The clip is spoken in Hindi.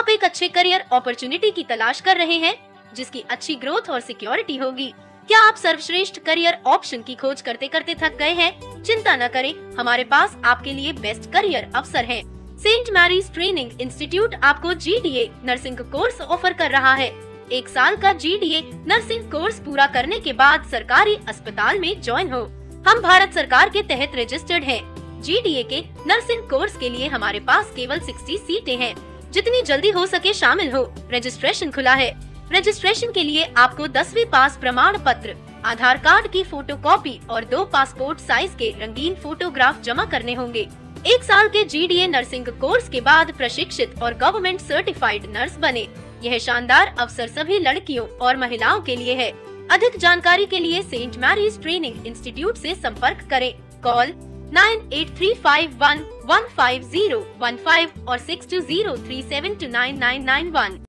आप एक अच्छे करियर अपॉर्चुनिटी की तलाश कर रहे हैं जिसकी अच्छी ग्रोथ और सिक्योरिटी होगी। क्या आप सर्वश्रेष्ठ करियर ऑप्शन की खोज करते करते थक गए हैं? चिंता न करें, हमारे पास आपके लिए बेस्ट करियर अवसर हैं। सेंट मैरीज ट्रेनिंग इंस्टीट्यूट आपको GDA नर्सिंग कोर्स ऑफर कर रहा है। 1 साल का GDA नर्सिंग कोर्स पूरा करने के बाद सरकारी अस्पताल में ज्वाइन हो। हम भारत सरकार के तहत रजिस्टर्ड हैं। GDA के नर्सिंग कोर्स के लिए हमारे पास केवल 60 सीटें हैं। जितनी जल्दी हो सके शामिल हो। रजिस्ट्रेशन खुला है। रजिस्ट्रेशन के लिए आपको 10वीं पास प्रमाण पत्र, आधार कार्ड की फोटोकॉपी और 2 पासपोर्ट साइज के रंगीन फोटोग्राफ जमा करने होंगे। 1 साल के GDA नर्सिंग कोर्स के बाद प्रशिक्षित और गवर्नमेंट सर्टिफाइड नर्स बने। यह शानदार अवसर सभी लड़कियों और महिलाओं के लिए है। अधिक जानकारी के लिए सेंट मैरीज ट्रेनिंग इंस्टीट्यूट से संपर्क करें। कॉल 9835115015 और 6203729991।